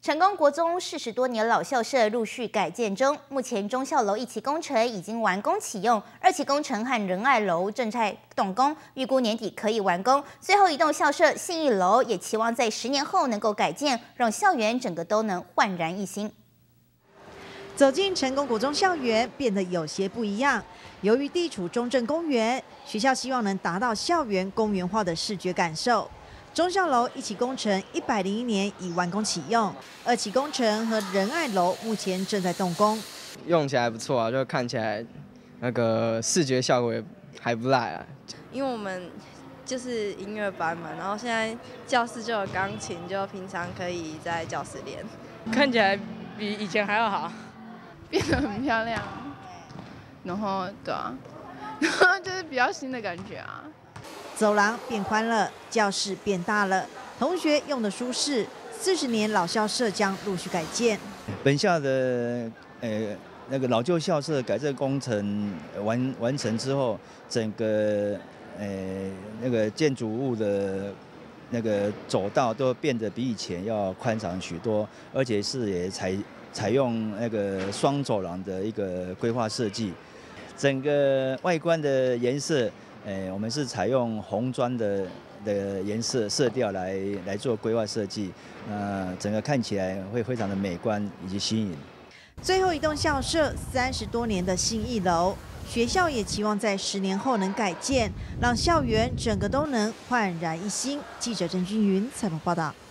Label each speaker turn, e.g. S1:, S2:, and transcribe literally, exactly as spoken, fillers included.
S1: 成功国中四十多年老校舍陆续改建中，目前中校楼一期工程已经完工启用，二期工程和仁爱楼正在动工，预估年底可以完工。最后一栋校舍信义楼也期望在十年后能够改建，让校园整个都能焕然一新。
S2: 走进成功国中校园，变得有些不一样。由于地处中正公园，学校希望能达到校园公园化的视觉感受。 忠孝楼一期工程一百零一年已完工启用，二期工程和仁爱楼目前正在动工。
S3: 用起来不错啊，就看起来那个视觉效果也还不赖啊。
S4: 因为我们就是音乐班嘛，然后现在教室就有钢琴，就平常可以在教室练，
S5: 看起来比以前还要好，
S6: 变得很漂亮。然后对啊，然后就是比较新的感觉啊。
S2: 走廊变宽了，教室变大了，同学用的舒适。四十年老校舍将陆续改建。
S7: 本校的呃那个老旧校舍改建工程完完成之后，整个呃那个建筑物的那个走道都变得比以前要宽敞许多，而且是也采采用那个双走廊的一个规划设计，整个外观的颜色。 呃，我们是采用红砖的的颜色色调来来做规划设计，那整个看起来会非常的美观以及新颖。
S2: 最后一栋校舍三十多年的信义楼，学校也期望在十年后能改建，让校园整个都能焕然一新。记者郑君云采访报道。